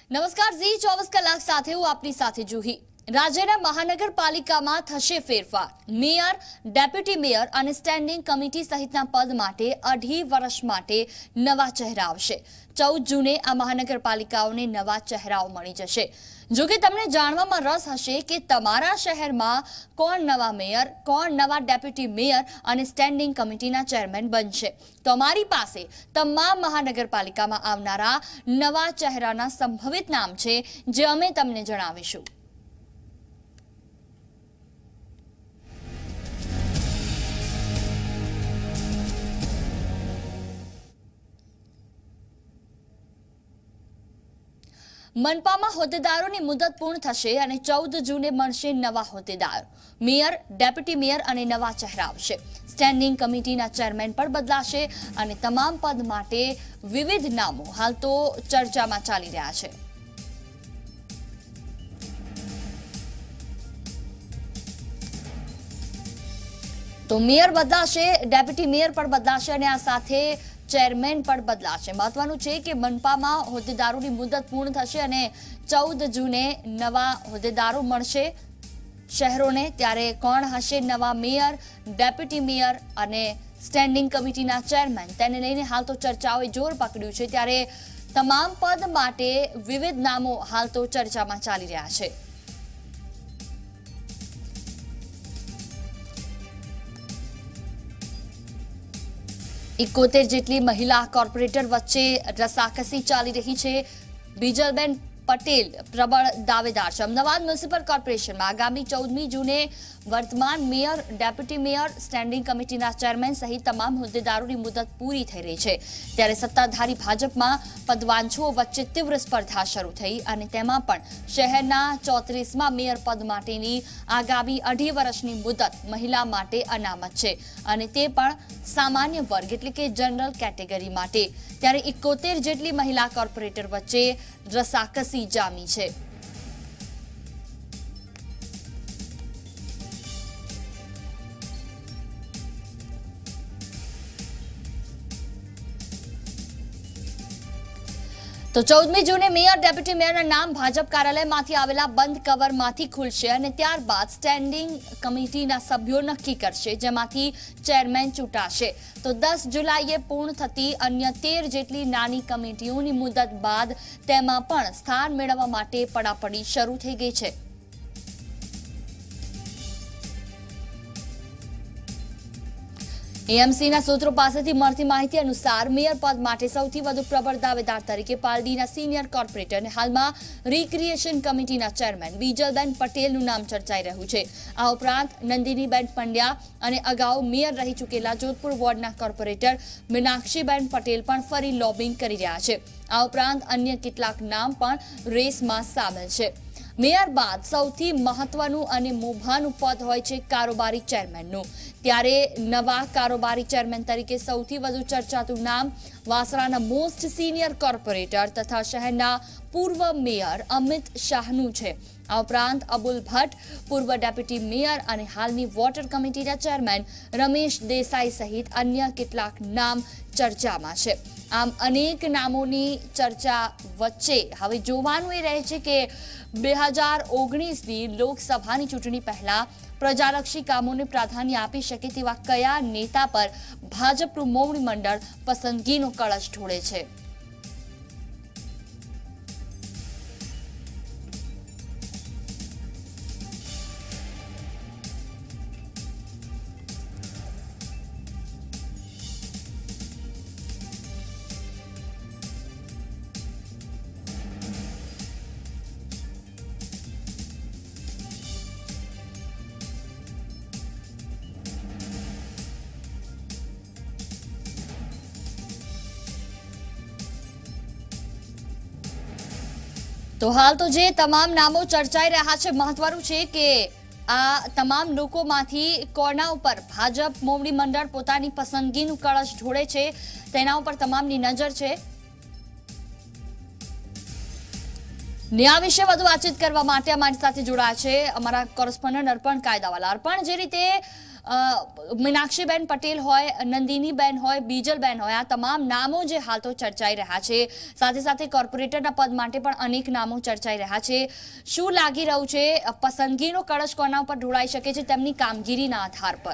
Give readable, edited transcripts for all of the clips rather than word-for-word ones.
નમસ્કાર ઝી 24 કલાક સાથે હું આપની સાથે જુહી। રાજ્યના મહાનગરપાલિકામાં થશે ફેરફાર। મેયર, ડેપ્યુટી મેયર અને સ્ટેન્ડિંગ કમિટી સહિતના પદ માટે 2.5 વર્ષ માટે નવા ચહેરા આવશે। 14 જૂને આ મહાનગરપાલિકાઓને નવા ચહેરાઓ મળી જશે। જો કે તમને જાણવામાં રસ હશે કે તમારા શહેરમાં કોણ નવા મેયર, કોણ નવા ડેપ્યુટી મેયર અને સ્ટેન્ડિંગ કમિટીના ચેરમેન બનશે। તો અમારી પાસે તમામ મહાનગરપાલિકામાં આવનારા નવા ચહેરાના સંભવિત નામ છે, જે અમે તમને જણાવીશું। मनपाમાં હોદ્દેદારોની મુદત પૂર્ણ થશે અને 14 જૂને મળશે નવા હોદ્દેદાર। મેયર, ડેપ્યુટી મેયર અને નવા ચહેરા આવશે। સ્ટેન્ડિંગ કમિટીના ચેરમેન પણ બદલાશે અને તમામ પદ માટે વિવિધ નામો હાલ તો ચર્ચામાં ચાલી રહ્યા છે। તો મેયર બદલાશે, ડેપ્યુટી મેયર પણ બદલાશે અને આ સાથે चेरमेन पर बदलाशे। महत्वनुं छे के मनपामां होद्देदारोनी मुदत पूर्ण थशे अने 14 जूने नवा होद्देदारो मळशे शहरोने। त्यारे कोण हशे नवा मेयर, डेप्युटी मेयर अने स्टेन्डिंग कमिटीना चेरमेन, तेने लईने हाल तो चर्चाओए जोर पकड्युं छे। त्यारे तमाम पद माटे विविध नामो हाल तो चर्चामां चाली रह्या छे। इकोतेर जेटली महिला कॉर्पोरेटर वच्चे रसाकसी चाली रही है। बीजलबेन पटेल प्रबल दावेदार है। अमदावाद म्युनिसिपल कॉर्पोरेशन में आगामी 14 जूने वर्तमान मेयर, डेप्युटी मेयर, स्टेन्डिंग कमिटीना चेरमेन सहित तमाम होद्देदारोनी मुदत पूरी थई रही है। त्यारे सत्ताधारी भाजपमां पदवांछुओ वच्चे तीव्र स्पर्धा शरू थई अने तेमां पण शहेरना 34मा मेयर पद माटेनी आगामी 2.5 वर्षनी मुदत महिला माटे अनामत छे अने ते पण सामान्य वर्ग एटले के जनरल केटेगरी माटे। त्यारे 71 जेटली महिला कॉर्पोरेटर वच्चे रसाकसी जामी छे। तो 14 जूने मेयर, डेप्युटी मेयरना नाम भाजप कार्यालयमांथी आवेला बंद कवरमांथी खुलशे अने त्यारबाद स्टेन्डिंग कमिटीना सभ्यो नक्की करशे, जेमांथी चेरमेन चूंटाशे। तो 10 जुलाईए पूर्ण थती अन्य 13 जेटली नानी कमिटीओनी मुदत बाद तेमां पण स्थान मेळववा माटे पडापडी शरू थई गई छे। एएमसीना सूत्रों पासेथी मळती माहिती अनुसार मेयर पद माटे सौथी वधु प्रबल दावेदार तरीके पालडीना सीनियर कॉर्पोरेटर अने हालमां रिक्रिएशन कमिटीना चेरमेन बीजलबेन पटेलनुं नाम चर्चाई रह्युं छे। आ उपरांत नंदिनीबेन पंड्या अने अगाऊ मेयर रही चूकेला जोधपुर वोर्डना कॉर्पोरेटर मीनाक्षीबेन पटेल पण फरी लॉबिंग करी रह्या छे। आ उपरांत अन्य केटलाक नाम पण रेसमां सामेल छे। मेयर बाद सौथी महत्वनुं अने मोभानुं पद होय छे कारोबारी चेरमेननुं। त्यारे नवा कारोबारी चेरमेन तरीके सौथी वधु चर्चातुं नाम वासराना मोस्ट सीनियर कॉर्पोरेटर तथा शहरना पूर्व मेयर अमित शाहनुं छे। आ उपरांत अबुल भट्ट, पूर्व डेप्युटी मेयर अने हालनी वोटर कमिटीना चेरमेन रमेश देसाई सहित अन्य केटलाक नाम चर्चामां छे। आम अनेक नामोनी चर्चा वच्चे हवे जोवानुं ए रहे छे के 2019 लोकसभानी चूंटणी पहला प्रजालक्षी कामोने प्राधान्य आपी शके तेवा कया नेता पर भाजपनुं मोवडी मंडळ पसंदगीनो कळश ढोळे छे। तो हाल तो जे तमाम नामों चर्चाई रह्या छे, महत्वनुं छे के आ तमाम लोकोमांथी कोना उपर भाजप मोवडी मंडळ पोतानी पसंदगीनुं कळश ढोळे छे तेना उपर तमामनी नजर छे। न्याय विषय વધુ વાતચીત કરવા માટે અમારી સાથે જોડાયા છે અમારા કોરેસ્પોન્ડન્ટ અર્પણ કાયદાવાલા। અર્પણ, જે રીતે મીનાક્ષીબેન પટેલ હોય, નંદિનીબેન હોય, બીજલબેન હોય, આ તમામ નામો જે હાલ તો ચર્ચાઈ રહ્યા છે, સાથે સાથે કોર્પોરેટરના પદ માટે પણ અનેક નામો ચર્ચાઈ રહ્યા છે. શું લાગી રહ્યું છે, પસંદગીનો કળશ કોના પર ઢોળાઈ શકે છે તેમની કામગીરીના આધાર પર?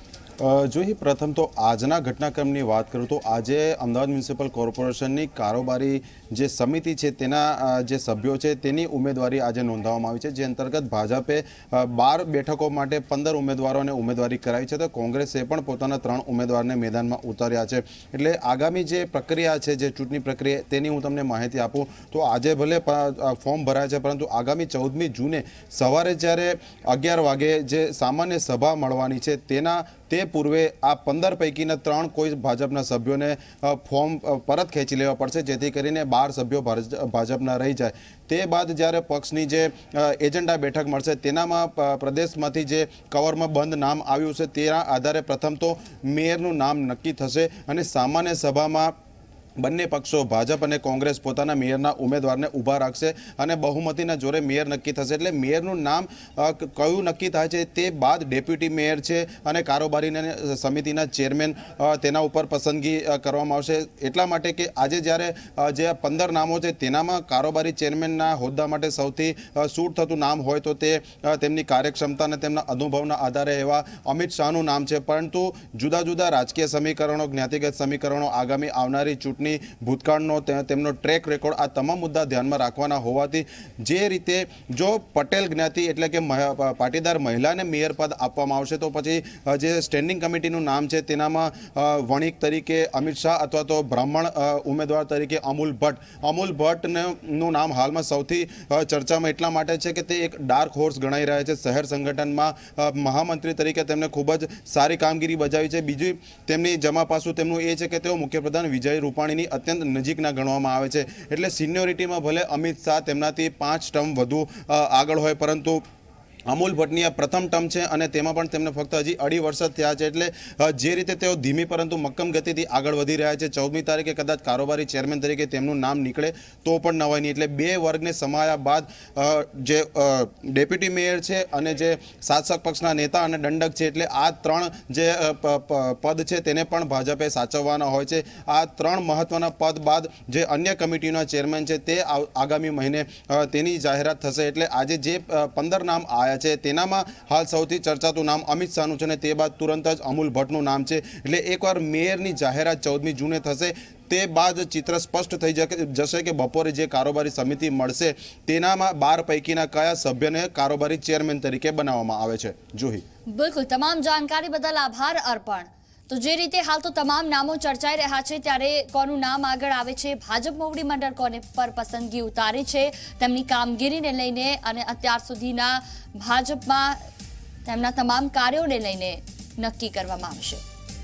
જોઈ પ્રથમ તો આજના ઘટનાક્રમની વાત કરું તો આજે અમદાવાદ મ્યુનિસિપલ કોર્પોરેશનની કારોબારી જે સમિતિ છે તેના જે સભ્યો છે તેની ઉમેદવારી આજે નોંધાવવામાં આવી છે, જે અંતર્ગત ભાજપે 12 બેઠકો માટે 15 ઉમેદવારોને ઉમેદવારી કરાવી છે, તો કોંગ્રેસે પણ પોતાના 3 ઉમેદવારને મેદાનમાં ઉતાર્યા છે. એટલે આગામી જે પ્રક્રિયા છે, જે ચૂંટણી પ્રક્રિયા, તેની હું તમને માહિતી આપું તો આજે ભલે ફોર્મ ભરાય છે, પરંતુ આગામી 14મી જૂને સવારે જ્યારે 11 વાગે જે સામાન્ય સભા મળવાની છે તે પૂર્વે આ 15 પૈકીના 3 કોઈ ભાજપના સભ્યોને ફોર્મ પરત ખેંચી લેવા પડશે, જેથી કરીને 12 સભ્યો ભાજપના રહી જાય. તે બાદ જ્યારે પક્ષની જે એજન્ડા બેઠક મળશે તેનામાં પ્રદેશમાંથી જે કવરમાં બંધ નામ આવ્યું છે તેના આધારે પ્રથમ તો મેયરનું નામ નક્કી થશે અને સામાન્ય સભામાં બંને પક્ષો ભાજપ અને કોંગ્રેસ પોતાના મેયરના ઉમેદવારને ઊભા રાખશે અને બહુમતીના જોરે મેયર નક્કી થશે. એટલે મેયરનું નામ કયું નક્કી થાય છે તે બાદ ડેપ્યુટી મેયર છે અને કારોબારીની સમિતિના ચેરમેન તેના ઉપર પસંદગી કરવામાં આવશે. એટલા માટે કે આજે જ્યારે જે 15 નામો છે તેનામાં કારોબારી ચેરમેનના હોદ્દા માટે સૌથી સૂટ થતું નામ હોય તો તે તેમની કાર્યક્ષમતા અને તેમના અનુભવના આધારે એવા અમિત શાહનું નામ છે, પરંતુ જુદા જુદા રાજકીય સમીકરણો, જ્ઞાતિગત સમીકરણો, આગામી આવનારી ચૂંટણી, ભૂતકાળનો તેમનો ટ્રેક રેકોર્ડ, આ તમામ મુદ્દા ધ્યાનમાં રાખવાના હોવાથી જે રીતે જો પટેલ જ્ઞાતિ એટલે કે પાટીદાર મહિલાને મેયર પદ આપવામાં આવશે તો પછી જે સ્ટેન્ડિંગ કમિટીનું નામ છે તેનામાં વણિક તરીકે અમિત શાહ અથવા તો બ્રાહ્મણ ઉમેદવાર તરીકે અમૂલ ભટ્ટનું નામ હાલમાં સૌથી ચર્ચામાં એટલા માટે છે કે તે એક ડાર્ક હોર્સ ગણાઈ રહ્યા છે. શહેર સંગઠનમાં મહામંત્રી તરીકે તેમણે ખૂબ જ સારી કામગીરી બજાવી છે. બીજી તેમની જમાપાસું તેમનું એ છે કે તેઓ મુખ્યપ્રધાન વિજય રૂપાણી અત્યંત નજીકના ગણવામાં આવે છે. એટલે સિનિયોરિટીમાં ભલે અમિત શાહ તેમનાથી 5 ટર્મ વધુ આગળ હોય, પરંતુ અમૂલ ભટ્ટની આ પ્રથમ ટર્મ છે અને તેમાં પણ તેમને ફક્ત હજી 2.5 વર્ષ જ થયા છે. એટલે જે રીતે તેઓ ધીમી પરંતુ મક્કમ ગતિથી આગળ વધી રહ્યા છે, 14મી તારીખે કદાચ કારોબારી ચેરમેન તરીકે તેમનું નામ નીકળે તો પણ નવાય નહીં. એટલે 2 વર્ગને સમાયા બાદ જે ડેપ્યુટી મેયર છે અને જે શાસક પક્ષના નેતા અને દંડક છે, એટલે આ 3 જે પદ છે તેને પણ ભાજપે સાચવવાના હોય છે. આ 3 મહત્વના પદ બાદ જે અન્ય કમિટીના ચેરમેન છે તે આગામી મહિને તેની જાહેરાત થશે. એટલે આજે જે 15 નામ આવ્યા છે તેનામાં હાલ સૌથી ચર્ચાતું નામ અમિત શાહનું છે અને તે બાદ તુરંત જ અમૂલ ભટ્ટનું નામ છે. એટલે એકવાર મેયરની જાહેરાત 14મી જૂને થશે તે બાદ ચિત્ર સ્પષ્ટ થઈ જશે કે બપોરે જે કારોબારી સમિતિ મળશે તેનામાં 12 પૈકીના કયા સભ્યને કારોબારી ચેરમેન તરીકે બનાવવામાં આવે છે. જોહી, બિલકુલ, તમામ જાણકારી બદલ આભાર અર્પણ. તો જે રીતે હાલ તો તમામ નામો ચર્ચાઈ રહ્યા છે, ત્યારે કોનું નામ આગળ આવે છે, ભાજપ મોવડી મંડળ કોને પર પસંદગી ઉતારે છે તેમની કામગીરીને લઈને અને અત્યાર સુધીના ભાજપમાં તેમના તમામ કાર્યોને લઈને નક્કી કરવામાં આવશે.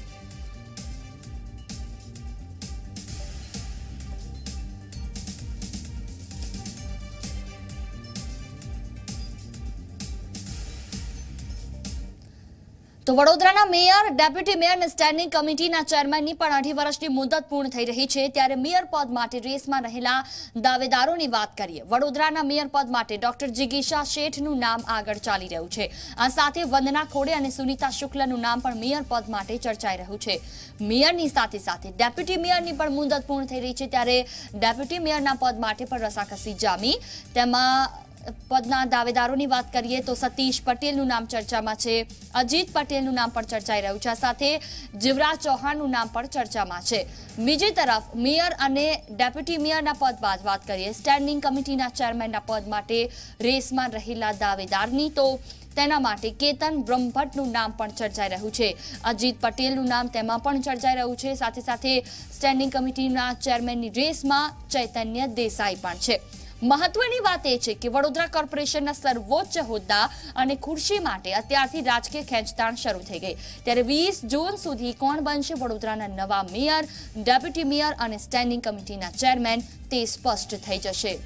તો વડોદરાના મેયર, ડેપ્યુટી મેયર અને સ્ટેન્ડિંગ કમિટીના ચેરમેનની પણ 2.5 વર્ષની મુદત પૂર્ણ થઈ રહી છે, ત્યારે મેયર પદ માટે રેસમાં રહેલા દાવેદારોની વાત કરીએ. વડોદરાના મેયર પદ માટે ડોક્ટર જિગીશા શેઠનું નામ આગળ ચાલી રહ્યું છે. આ સાથે વંદના ખોડે અને સુનીતા શુક્લનું નામ પણ મેયર પદ માટે ચર્ચાઈ રહ્યું છે. મેયરની સાથે સાથે ડેપ્યુટી મેયરની પણ મુદત પૂર્ણ થઈ રહી છે, ત્યારે ડેપ્યુટી મેયરના પદ માટે પણ રસાકસી જામી. તેમાં પદના દાવેદારોની વાત કરીએ તો સતીશ પટેલનું નામ ચર્ચામાં છે, અજીત પટેલનું નામ પણ ચર્ચાઈ રહ્યું છે, સાથે જીવરાજ ચૌહાણનું નામ પણ ચર્ચામાં છે. બીજી તરફ મેયર અને ડેપ્યુટી મેયરના પદ બાદ વાત કરીએ સ્ટેન્ડિંગ કમિટીના ચેરમેનના પદ માટે રેસમાં રહેલા દાવેદારની, તો તેના માટે કેતન બ્રહ્મભટ્ટનું નામ પણ ચર્ચાઈ રહ્યું છે. અજીત પટેલનું નામ તેમાં પણ ચર્ચાઈ રહ્યું છે. સાથે સાથે સ્ટેન્ડિંગ કમિટીના ચેરમેનની રેસમાં ચૈતન્ય દેસાઈ પણ છે. મહત્વની વાત એ છે કે વડોદરા કોર્પોરેશનના સર્વોચ્ચ હોદ્દા અને ખુરશી માટે અત્યારથી રાજકીય ખેંચતાણ શરૂ થઈ ગઈ. ત્યારે 20 જૂન સુધી કોણ બનશે વડોદરાના નવા મેયર, ડેપ્યુટી મેયર અને સ્ટેન્ડિંગ કમિટીના ચેરમેન તે સ્પષ્ટ થઈ જશે.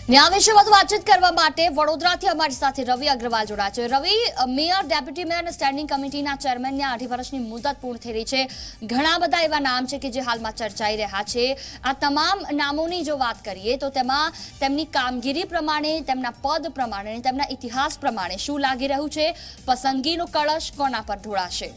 ને આ વિશે વધુ વાતચીત કરવા માટે વડોદરાથી અમારી સાથે રવિ અગ્રવાલ જોડાયા છે. રવિ, મેયર, ડેપ્યુટી મેયર અને સ્ટેન્ડિંગ કમિટીના ચેરમેનને 2.5 વર્ષની મુદત પૂર્ણ થઈ રહી છે. ઘણા બધા એવા નામ છે કે જે હાલમાં ચર્ચાઈ રહ્યા છે. આ તમામ નામોની જો વાત કરીએ તો તેમાં તેમની કામગીરી પ્રમાણે, તેમના પદ પ્રમાણે, તેમના ઇતિહાસ પ્રમાણે શું લાગી રહ્યું છે? પસંદગીનો કળશ કોના પર ઢોળાશે?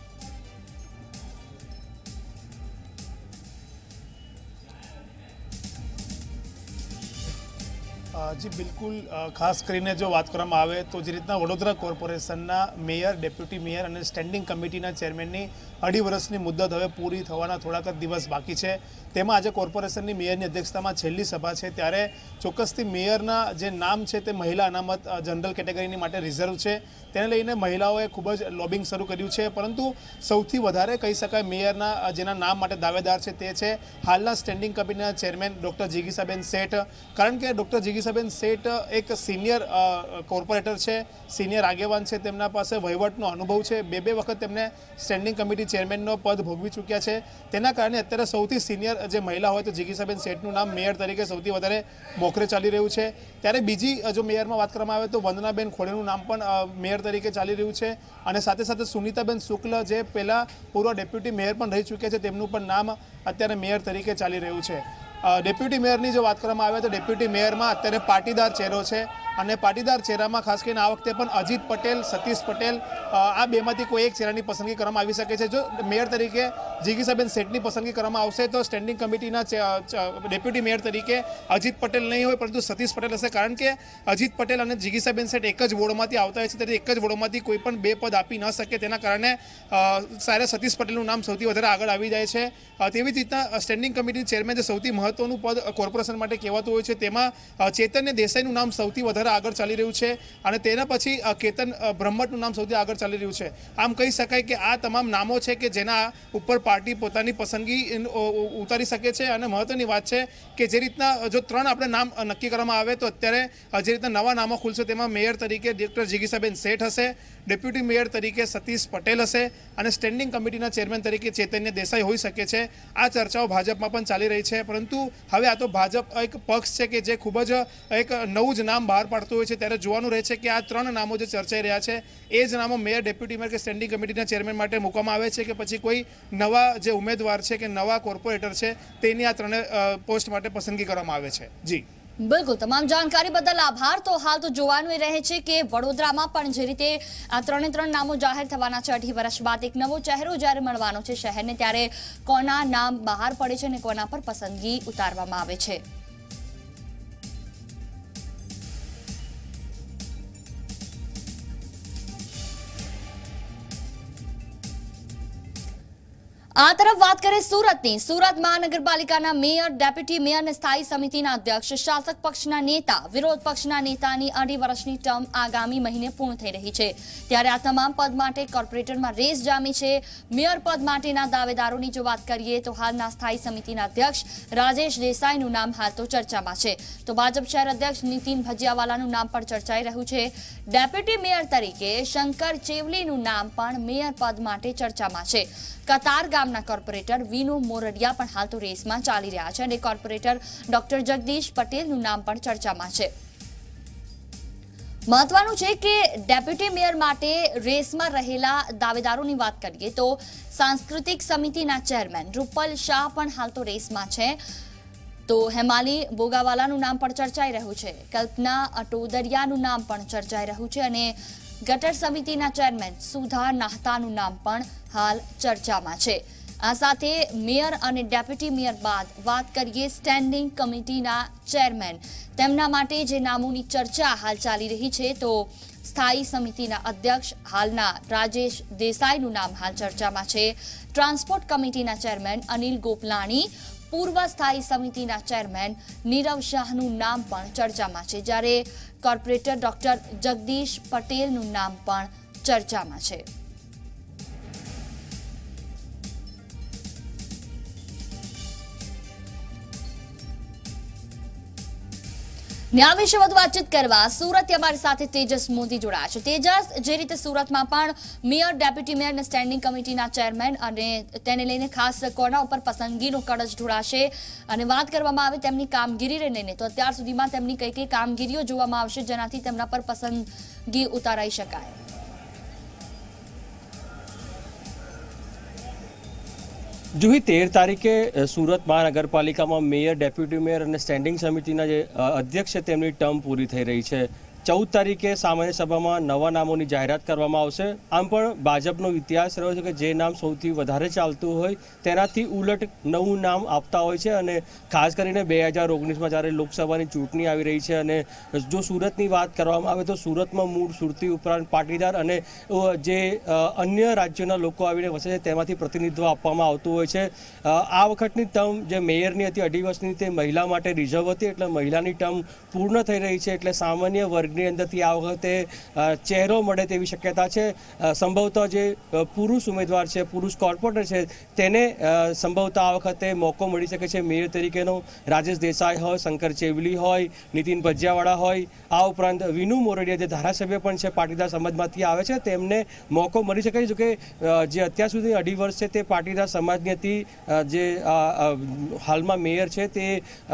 જી બિલકુલ, ખાસ કરીને જો વાત કરવામાં આવે તો જે રીતના વડોદરા કોર્પોરેશનના મેયર, ડેપ્યુટી મેયર અને સ્ટેન્ડિંગ કમિટીના ચેરમેનની 2.5 વર્ષની મુદત હવે પૂરી થવાના થોડાક જ દિવસ બાકી છે. તેમાં આજે કોર્પોરેશનની મેયરની અધ્યક્ષતામાં છેલ્લી સભા છે, ત્યારે ચોક્કસથી મેયરના જે નામ છે તે મહિલા અનામત જનરલ કેટેગરીની માટે રિઝર્વ છે. તેને લઈને મહિલાઓએ ખૂબ જ લોબિંગ શરૂ કર્યું છે, પરંતુ સૌથી વધારે કહી શકાય મેયરના જેના નામ માટે દાવેદાર છે તે છે હાલના સ્ટેન્ડિંગ કમિટીના ચેરમેન ડૉક્ટર જિગીસાબેન શેઠ. કારણ કે ડૉક્ટર જિગીસાબેન શેઠ એક સિનિયર કોર્પોરેટર છે, સિનિયર આગેવાન છે, તેમના પાસે વહીવટનો અનુભવ છે. બે વખત તેમને સ્ટેન્ડિંગ કમિટી ચેરમેનનો પદ ભોગવી ચૂક્યા છે. તેના કારણે અત્યારે સૌથી સિનિયર જે મહિલા હોય તો જિગીસાબેન શેઠનું નામ મેયર તરીકે સૌથી વધારે મોખરે ચાલી રહ્યું છે. ત્યારે બીજી જો મેયરમાં વાત કરવામાં આવે તો વંદનાબેન ખોડેનું નામ પણ મેયર તરીકે ચાલી રહ્યું છે. અને સાથે સાથે સુનીતાબેન શુક્લ જે પહેલાં પૂર્વ ડેપ્યુટી મેયર પણ રહી ચૂક્યા છે, તેમનું પણ નામ અત્યારે મેયર તરીકે ચાલી રહ્યું છે. ડેપ્યુટી મેયરની જો વાત કરવામાં આવે તો ડેપ્યુટી મેયરમાં અત્યારે પાટીદાર ચહેરો છે, અને પાટીદાર ચહેરામાં ખાસ કરીને આ વખતે પણ અજીત પટેલ, સતીશ પટેલ, આ બેમાંથી કોઈ એક ચહેરાની પસંદગી કરવામાં આવી શકે છે. જો મેયર તરીકે જિગીસાબેન શેઠની પસંદગી કરવામાં આવશે તો સ્ટેન્ડિંગ કમિટીના ડેપ્યુટી મેયર તરીકે અજીત પટેલ નહીં હોય પરંતુ સતીશ પટેલ હશે. કારણ કે અજીત પટેલ અને જિગીસાબેન શેઠ એક જ વોર્ડમાંથી આવતા હોય છે, ત્યારે એક જ વોર્ડમાંથી કોઈ પણ બે પદ આપી ન શકે. તેના કારણે સારે સતીશ પટેલનું નામ સૌથી વધારે આગળ આવી જાય છે. તેવી જ રીતના સ્ટેન્ડિંગ કમિટી ચેરમેન જે સૌથી મહત્વનું પદ કોર્પોરેશન માટે કહેવાતું હોય છે, તેમાં ચેતન્ય દેસાઈનું નામ સૌથી વધારે આગળ ચાલી રહ્યું છે, અને તેના પછી કેતન બ્રહ્મટનું નામ સૌથી આગળ ચાલી રહ્યું છે. આમ કહી શકાય કે આ તમામ નામો છે કે જેના ઉપર પાર્ટી પોતાની પસંદગી ઉતારી શકે છે. અને મહત્વની વાત છે કે જે રીતના જો 3 આપણે નામ નક્કી કરવામાં આવે તો અત્યારે જે રીતના નવા નામો ખુલશે તેમાં મેયર તરીકે ડૉક્ટર જિગીસાબેન શેઠ હશે, ડેપ્યુટી મેયર તરીકે સતીશ પટેલ હશે, અને સ્ટેન્ડિંગ કમિટીના ચેરમેન તરીકે ચૈતન્ય દેસાઈ હોઈ શકે છે. આ ચર્ચાઓ ભાજપમાં પણ ચાલી રહી છે, પરંતુ હવે આ તો ભાજપ એક પક્ષ છે કે જે ખૂબ જ એક નવું જ નામ બહાર પાડતું હોય છે. ત્યારે જોવાનું રહે છે કે આ 3 નામો જે ચર્ચાઈ રહ્યા છે એ જ નામો મેયર, ડેપ્યુટી મેયર કે સ્ટેન્ડિંગ કમિટીના ચેરમેન માટે મૂકવામાં આવે છે, કે પછી કોઈ નવા જે ઉમેદવાર છે કે નવા કોર્પોરેટર છે તેની આ 3 પોસ્ટ માટે પસંદગી કરવામાં આવે છે. જી બિલકુલ, તમામ જાણકારી બદલ આભાર. તો હાલ તો જોવાનું રહે છે કે વડોદરામાં પણ જે રીતે આ 3 નામો જાહેર થવાના છે 2.5 વર્ષ બાદ, એક નવો ચહેરો જ્યારે મળવાનો છે શહેરને, ત્યારે કોના નામ બહાર પડે છે અને કોના પર પસંદગી ઉતારવામાં આવે છે. આ તરફ વાત કરીએ સુરતની. સુરત મહાનગરપાલિકાના મેયર, ડેપ્યુટી મેયર અને સ્થાયી સમિતિના અધ્યક્ષ, શાસક પક્ષના નેતા, વિરોધ પક્ષના નેતાની 2.5 વર્ષની ટર્મ આગામી મહિને પૂર્ણ થઈ રહી છે. ત્યારે આ તમામ પદ માટે કોર્પોરેટરમાં રેસ જામી છે. મેયર પદ માટેના દાવેદારોની જો વાત કરીએ તો હાલના સ્થાયી સમિતિના અધ્યક્ષ રાજેશ દેસાઈનું નામ હાલ તો ચર્ચામાં છે. તો ભાજપ શહેર અધ્યક્ષ નીતિન ભજીયાવાલાનું નામ પણ ચર્ચાઈ રહ્યું છે. ડેપ્યુટી મેયર તરીકે શંકર ચેવલીનું નામ પણ મેયર પદ માટે ચર્ચામાં છે. કતાર ગામના કોર્પોરેટર વિનુ મોરડિયા પણ હાલ તો રેસમાં ચાલી રહ્યા છે, અને કોર્પોરેટર ડોક્ટર જગદીશ પટેલનું નામ પણ ચર્ચામાં છે. મહત્વનું છે કે ડેપ્યુટી મેયર માટે રેસમાં રહેલા દાવેદારોની વાત કરીએ તો સાંસ્કૃતિક સમિતિના ચેરમેન રૂપલ શાહ પણ હાલ તો રેસમાં છે. તો હેમાલી બોગાવાલાનું નામ પણ ચર્ચાઈ રહ્યું છે. કલ્પના અટોદરિયાનું નામ પણ ચર્ચાઈ રહ્યું છે, અને ગટર સમિતિના ચેરમેન સુધા નાહતાનું નામ પણ હાલ ચર્ચામાં છે. આ સાથે મેયર અને ડેપ્યુટી મેયર બાદ વાત કરીએ સ્ટેન્ડિંગ કમિટીના ચેરમેન. તેમના માટે જે નામોની ચર્ચા હાલ ચાલી રહી છે તો સ્થાયી સમિતિના અધ્યક્ષ હાલના રાજેશ દેસાઈનું નામ હાલ ચર્ચામાં છે. ટ્રાન્સપોર્ટ કમિટીના ચેરમેન અનિલ ગોપલાણી, પૂર્વ સ્થાયી સમિતિના ચેરમેન નીરવ શાહનું નામ પણ ચર્ચામાં છે, જ્યારે કોર્પોરેટર ડોક્ટર જગદીશ પટેલનું નામ પણ ચર્ચામાં છે. આ વિશે વધુ વાતચીત કરવા સુરતથી અમારી સાથે તેજસ મોદી જોડાયા છે। તેજસ, જે રીતે સુરતમાં પણ મેયર, ડેપ્યુટી મેયર અને સ્ટેન્ડિંગ કમિટીના ચેરમેન અને તેને લઈને ખાસ કોના ઉપર પસંદગીનો કળશ ઢોળાશે અને વાત કરવામાં આવે તેમની કામગીરીને લઈને તો અત્યાર સુધીમાં તેમની કઈ કઈ કામગીરીઓ જોવામાં આવશે જેનાથી તેમના પર પસંદગી ઉતારાઈ શકાય? જુહી 13 તારીખે સુરત મહાનગરપાલિકામાં મેયર, ડેપ્યુટી મેયર અને સ્ટેન્ડિંગ સમિતિના જે અધ્યક્ષ છે તેમની ટર્મ પૂરી થઈ રહી છે। 14 તારીખે સામાન્ય સભામાં નવા નામોની જાહેરાત કરવામાં આવશે। આમ પણ ભાજપનો ઇતિહાસ રહ્યો છે કે જે નામ સૌથી વધારે ચાલતું હોય તેનાથી ઉલટ નવું નામ આપતા હોય છે અને ખાસ કરીને 2019માં જ્યારે લોકસભાની ચૂંટણી આવી રહી છે અને જો સુરતની વાત કરવામાં આવે તો સુરતમાં મૂળ સુરતી ઉપરાંત પાટીદાર અને જે અન્ય રાજ્યોના લોકો આવીને વસે છે તેમાંથી પ્રતિનિધિત્વ આપવામાં આવતું હોય છે। આ વખતની ટર્મ જે મેયરની હતી 2.5 વર્ષની તે મહિલા માટે રિઝર્વ હતી એટલે મહિલાની ટર્મ પૂર્ણ થઈ રહી છે એટલે સામાન્ય વર્ગની અંદરથી આ વખતે ચહેરો મળે તેવી શક્યતા છે। સંભવતઃ જે પુરુષ ઉમેદવાર છે, પુરુષ કોર્પોરેટર છે તેને સંભવતઃ આ વખતે મોકો મળી શકે છે મેયર તરીકેનો। રાજેશ દેસાઈ હોય, શંકર ચેવલી હોય, નીતિન ભજિયાવાળા હોય, આ ઉપરાંત વિનુ મોરડિયા જે ધારાસભ્ય પણ છે પાટીદાર સમાજમાંથી આવે છે તેમને મોકો મળી શકે છે। જોકે જે અત્યાર સુધી 2.5 વર્ષ છે તે પાટીદાર સમાજની હતી, જે હાલમાં મેયર છે તે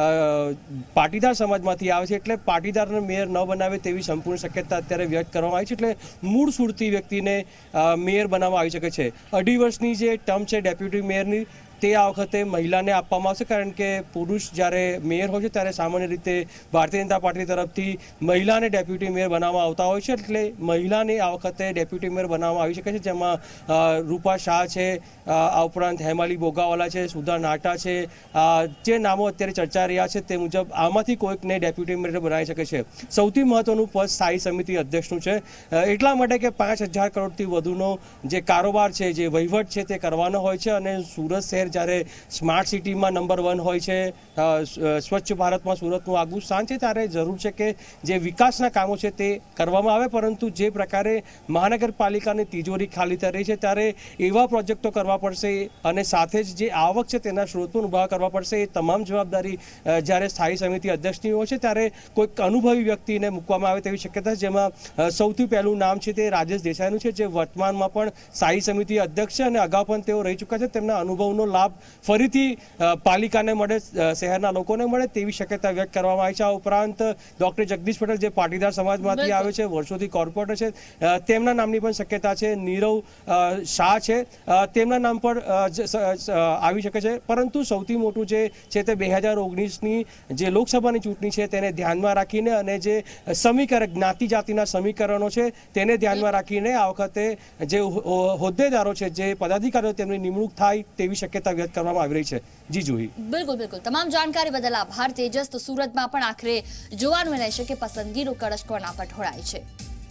પાટીદાર સમાજમાંથી આવે છે એટલે પાટીદારને મેયર ન બનાવે તેવી સંપૂર્ણ શક્યતા અત્યારે વ્યક્ત કરવામાં આવી છે એટલે મૂળ સુરતી વ્યક્તિને મેયર બનાવવામાં આવી શકે છે। 2.5 વર્ષની જે ટર્મ છે ડેપ્યુટી મેયરની તે આ વખતે મહિલાને આપવામાં આવશે કારણ કે પુરુષ જ્યારે મેયર હોય છે ત્યારે સામાન્ય રીતે ભારતીય જનતા પાર્ટી તરફથી મહિલાને ડેપ્યુટી મેયર બનાવવામાં આવતા હોય છે એટલે મહિલાને આ વખતે ડેપ્યુટી મેયર બનાવવામાં આવી શકે છે જેમાં રૂપા શાહ છે, આ ઉપરાંત હેમાલી બોગાવાલા છે, સુધા નાટા છે, જે નામો અત્યારે ચર્ચા રહ્યા છે તે મુજબ આમાંથી કોઈકને ડેપ્યુટી મેયર બનાવી શકે છે। સૌથી મહત્વનું પદ સ્થાયી સમિતિ અધ્યક્ષનું છે એટલા માટે કે 5,000 કરોડથી વધુનો જે કારોબાર છે, જે વહીવટ છે તે કરવાનો હોય છે અને સુરત શહેર જ્યારે સ્માર્ટ સિટીમાં નંબર 1 હોય છે, સ્વચ્છ ભારતમાં સુરતનું આગવું સ્થાન છે ત્યારે જરૂર છે કે જે વિકાસના કામો છે તે કરવામાં આવે પરંતુ જે પ્રકારે મહાનગરપાલિકાની તિજોરી ખાલી થઈ રહી છે ત્યારે એવા પ્રોજેક્ટો કરવા પડશે અને સાથે જ જે આવક છે તેના સ્ત્રોત પણ ઊભા કરવા પડશે। એ તમામ જવાબદારી જ્યારે સ્થાયી સમિતિ અધ્યક્ષની હોય છે ત્યારે કોઈક અનુભવી વ્યક્તિને મૂકવામાં આવે તેવી શક્યતા છે જેમાં સૌથી પહેલું નામ છે તે રાજેશ દેસાઈનું છે જે વર્તમાનમાં પણ સ્થાયી સમિતિ અધ્યક્ષ છે અને અગાઉ પણ તેઓ રહી ચૂક્યા છે। તેમના અનુભવનો લાભ ફરીથી પાલિકાને મળે, શહેરના લોકોને મળે તેવી શક્યતા વ્યક્ત કરવામાં આવી છે। આ ઉપરાંત ડોક્ટર જગદીશ પટેલ જે પાટીદાર સમાજમાંથી આવે છે, વર્ષોથી કોર્પોરેટર છે, તેમના નામની પણ શક્યતા છે। નીરવ શાહ છે તેમના નામ પર આવી શકે છે પરંતુ સૌથી મોટું જે છે તે 2019ની જે લોકસભાની ચૂંટણી છે તેને ધ્યાનમાં રાખીને અને જે સમીકરણ જ્ઞાતિ જાતિના સમીકરણો છે તેને ધ્યાનમાં રાખીને આ વખતે જે હોદ્દેદારો છે, જે પદાધિકારીઓ તેમની નિમણૂક થાય તેવી શક્યતા વ્યક્ત કરવામાં આવી રહી છે। જી જુહી, બિલકુલ તમામ જાણકારી બદલ આભાર તેજસ। તો સુરતમાં પણ આખરે જોવાનું રહેશે કે પસંદગીનો કળશ કોના પર ઢોળાય છે।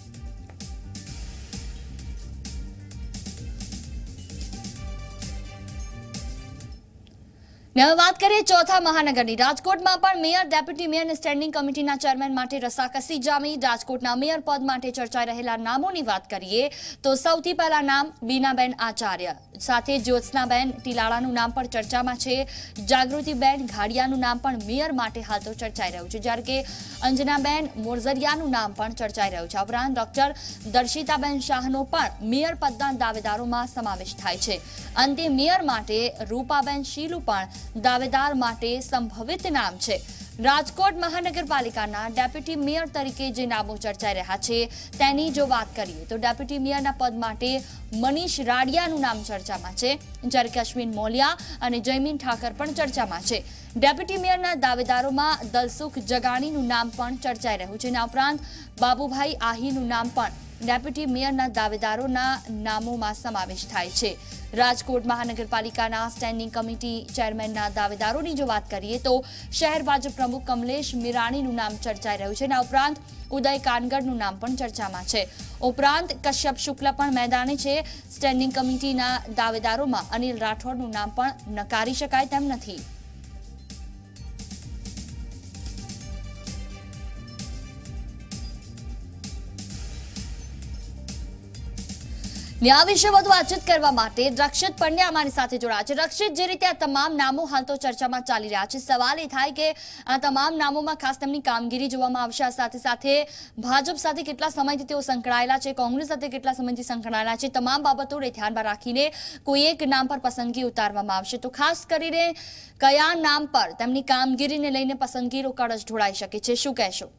હવે વાત કરીએ ચોથા મહાનગરની। રાજકોટમાં પણ મેયર, ડેપ્યુટી મેયર અને સ્ટેન્ડિંગ કમિટીના ચેરમેન માટે રસાકસી જામી। રાજકોટના મેયર પદ માટે ચર્ચાઈ રહેલા નામોની વાત કરીએ તો સૌથી પહેલા નામ બીનાબેન આચાર્ય, સાથે જ્યોત્સનાબેન ટીલાળાનું નામ પણ ચર્ચામાં છે। જાગૃતિબેન ઘાડિયાનું નામ પણ મેયર માટે હાલ તો ચર્ચાઈ રહ્યું છે જ્યારે કે અંજનાબેન મોરઝરિયાનું નામ પણ ચર્ચાઈ રહ્યું છે। ઉપરાંત ડોક્ટર દર્શિતાબેન શાહનો પણ મેયર પદના દાવેદારોમાં સમાવેશ થાય છે। અંતે મેયર માટે રૂપાબેન શીલુ પણ દાવેદાર માટે સંભવિત નામ છે। રાજકોટ મહાનગરપાલિકાના ડેપ્યુટી મેયર તરીકે જે નામો ચર્ચાઈ રહ્યા છે તેની જો વાત કરીએ તો ડેપ્યુટી મેયરના પદ માટે મનીષ રાડિયાનું નામ ચર્ચામાં છે જ્યારે કે અશ્વિન મોલિયા અને જયમીન ઠાકર પણ ચર્ચામાં છે। ડેપ્યુટી મેયરના દાવેદારોમાં દલસુખ જગાણીનું નામ પણ ચર્ચાઈ રહ્યું છે। આ ઉપરાંત બાબુભાઈ આહીનું નામ પણ ડેપ્યુટી મેયરના દાવેદારોના નામોમાં સમાવેશ થાય છે। રાજકોટ મહાનગરપાલિકાના સ્ટેન્ડિંગ કમિટી ચેરમેનના દાવેદારોની જો વાત કરીએ તો શહેર ભાજપ પ્રમુખ કમલેશ મીરાણીનું નામ ચર્ચાઈ રહ્યું છે। આ ઉપરાંત ઉદય કાનગડનું નામ પણ ચર્ચામાં છે। ઉપરાંત કશ્યપ શુક્લ પણ મેદાને છે। સ્ટેન્ડિંગ કમિટીના દાવેદારોમાં અનિલ રાઠોડનું નામ પણ નકારી શકાય તેમ નથી। ને આ વિશે વધુ વાતચીત કરવા માટે રક્ષિત પંડ્યા અમારી સાથે જોડાયા છે। રક્ષિત, જે રીતે આ તમામ નામો હાલ તો ચર્ચામાં ચાલી રહ્યા છે, સવાલ એ થાય કે આ તમામ નામોમાં ખાસ તેમની કામગીરી જોવામાં આવશે, આ સાથે સાથે ભાજપ સાથે કેટલા સમયથી તેઓ સંકળાયેલા છે, કોંગ્રેસ સાથે કેટલા સમયથી સંકળાયેલા છે, તમામ બાબતોને ધ્યાનમાં રાખીને કોઈ એક નામ પર પસંદગી ઉતારવામાં આવશે। તો ખાસ કરીને કયા નામ પર તેમની કામગીરીને લઈને પસંદગીનો કળશ ઢોળાઈ શકે છે, શું કહેશો?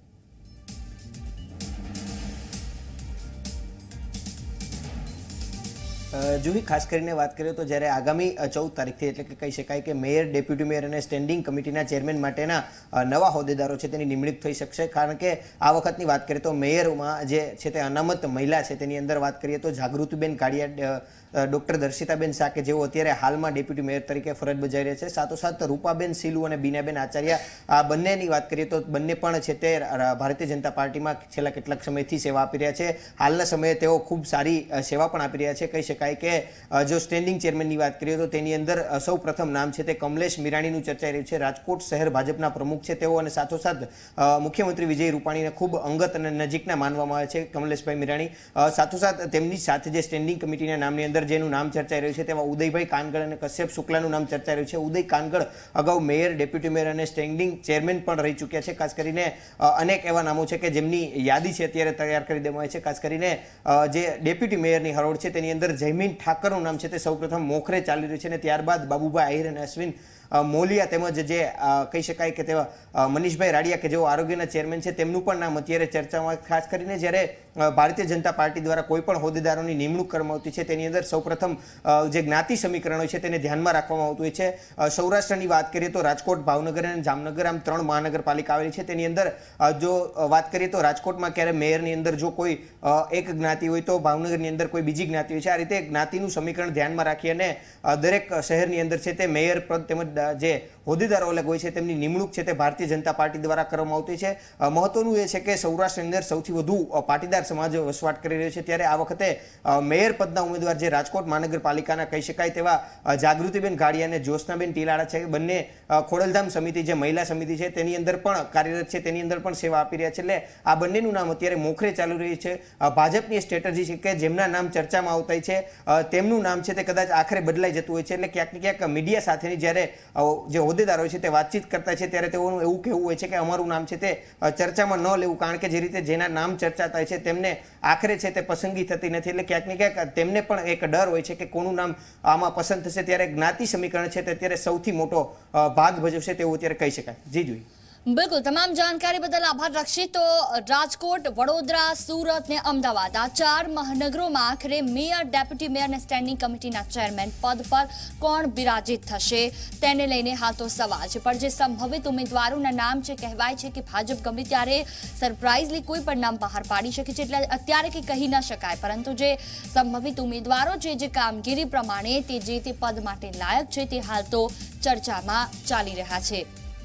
જુહી, ખાસ કરીને વાત કરીએ તો જ્યારે આગામી 14 તારીખથી એટલે કે કહી શકાય કે મેયર, ડેપ્યુટી મેયર અને સ્ટેન્ડિંગ કમિટીના ચેરમેન માટેના નવા હોદ્દેદારો છે તેની નિમણૂક થઈ શકશે। કારણ કે આ વખતની વાત કરીએ તો મેયરમાં જે છે તે અનામત મહિલા છે તેની અંદર વાત કરીએ તો જાગૃતિબેન કાળિયા, ડૉક્ટર દર્શિતાબેન શાહ કે જેઓ અત્યારે હાલમાં ડેપ્યુટી મેયર તરીકે ફરજ બજાવી રહ્યા છે, સાથોસાથ રૂપાબેન સિલુ અને બીનાબેન આચાર્ય, આ બંનેની વાત કરીએ તો બંને પણ છે તે ભારતીય જનતા પાર્ટીમાં છેલ્લા કેટલાક સમયથી સેવા આપી રહ્યા છે। હાલના સમયે તેઓ ખૂબ સારી સેવા પણ આપી રહ્યા છે। કહી શકાય કે જો સ્ટેન્ડિંગ ચેરમેનની વાત કરીએ તો તેની અંદર સૌ પ્રથમ નામ છે તે કમલેશ મીરાણીનું ચર્ચાઈ રહ્યું છે। રાજકોટ શહેર ભાજપના પ્રમુખ છે તેઓ અને સાથોસાથ મુખ્યમંત્રી વિજય રૂપાણીને ખૂબ અંગત અને નજીકના માનવામાં આવે છે કમલેશભાઈ મીરાણી। સાથોસાથ તેમની સાથે જે સ્ટેન્ડિંગ કમિટીના નામની અંદર જેનું નામ ચર્ચાઈ રહ્યું છે તેમાં ઉદયભાઈ કાનગડ અને કશ્યપ શુક્લાનું નામ ચર્ચાઈ રહ્યું છે। ઉદય કાનગડ અગાઉ મેયર, ડેપ્યુટી મેયર અને સ્ટેન્ડિંગ ચેરમેન પણ રહી ચૂક્યા છે। ખાસ કરીને અનેક એવા નામો છે કે જેમની યાદી છે અત્યારે તૈયાર કરી દેવામાં આવી છે। ખાસ કરીને જે ડેપ્યુટી મેયરની હરોળ છે તેની અંદર જયમીન ઠાકરનું નામ છે તે સૌપ્રથમ મોખરે ચાલી રહ્યું છે અને ત્યારબાદ બાબુભાઈ આહિર અને અશ્વિન મોલિયા તેમજ જે કહી શકાય કે તેવા મનીષભાઈ રાડિયા કે જેઓ આરોગ્યના ચેરમેન છે તેમનું પણ નામ અત્યારે ચર્ચામાં। ખાસ કરીને જ્યારે ભારતીય જનતા પાર્ટી દ્વારા કોઈ પણ હોદ્દેદારોની નિમણૂક કરવામાં આવતી છે તેની અંદર સૌપ્રથમ જે જ્ઞાતિ સમીકરણો છે તેને ધ્યાનમાં રાખવામાં આવતું હોય છે। સૌરાષ્ટ્રની વાત કરીએ તો રાજકોટ, ભાવનગર અને જામનગર આમ 3 મહાનગરપાલિકા આવેલી છે। તેની અંદર જો વાત કરીએ તો રાજકોટમાં ક્યારે મેયરની અંદર જો કોઈ એક જ્ઞાતિ હોય તો ભાવનગરની અંદર કોઈ બીજી જ્ઞાતિ હોય છે। આ રીતે જ્ઞાતિનું સમીકરણ ધ્યાનમાં રાખી અને દરેક શહેરની અંદર છે તે મેયર પદ તેમજ જે હોદ્દેદારો અલગ હોય છે તેમની નિમણૂક છે તે ભારતીય જનતા પાર્ટી દ્વારા કરવામાં આવતી છે। મહત્વનું એ છે કે સૌરાષ્ટ્રની અંદર સૌથી વધુ પાટીદાર સમાજ વસવાટ કરી રહ્યો છે, ત્યારે આ વખતે મેયર પદના ઉમેદવાર જે રાજકોટ મહાનગરપાલિકાના કહી શકાય તેવા જાગૃતિબેન ગાડિયા અને જ્યોત્સનાબેન ટીલાળા છે, બંને ખોડલધામ સમિતિ જે મહિલા સમિતિ છે તેની અંદર પણ કાર્યરત છે, તેની અંદર પણ સેવા આપી રહ્યા છે। એટલે આ બંનેનું નામ અત્યારે મોખરે ચાલુ રહી છે। ભાજપની સ્ટ્રેટેજી છે કે જેમના નામ ચર્ચામાં આવતા છે તેમનું નામ છે તે કદાચ આખરે બદલાઈ જતું હોય છે। એટલે ક્યાંક ને ક્યાંક મીડિયા સાથેની જ્યારે જે હોદ્દેદારો છે તે વાતચીત કરતા છે ત્યારે તેઓનું એવું કહેવું હોય છે કે અમારું નામ છે તે ચર્ચામાં ન લેવું, કારણ કે જે રીતે જેના નામ ચર્ચાતા છે તેમને આખરે છે તે પસંદગી થતી નથી। એટલે ક્યાંક ને ક્યાંક તેમને પણ એક ડર હોય છે કે કોનું નામ આમાં પસંદ થશે, ત્યારે જ્ઞાતિ સમીકરણ છે તે અત્યારે સૌથી મોટો ભાગ ભજવશે તેવું અત્યારે કહી શકાય। જી જોઈ, બિલકુલ, તમામ જાણકારી બદલ આભાર રક્ષિત। તો રાજકોટ, વડોદરા, સુરત ને અમદાવાદ આ 4 મહાનગરોમાં આખરે મેયર, ડેપ્યુટી મેયર અને સ્ટેન્ડિંગ કમિટીના ચેરમેન પદ પર કોણ બિરાજિત થશે તેને લઈને હાલ તો સવાલ છે, પણ જે સંભવિત ઉમેદવારોના નામ છે કહેવાય છે કે ભાજપ ગમે ત્યારે સરપ્રાઇઝલી કોઈ પણ નામ બહાર પાડી શકે છે, એટલે અત્યારે કંઈ કહી ન શકાય, પરંતુ જે સંભવિત ઉમેદવારો છે જે કામગીરી પ્રમાણે તે જે તે પદ માટે લાયક છે તે હાલ તો ચર્ચામાં ચાલી રહ્યા છે।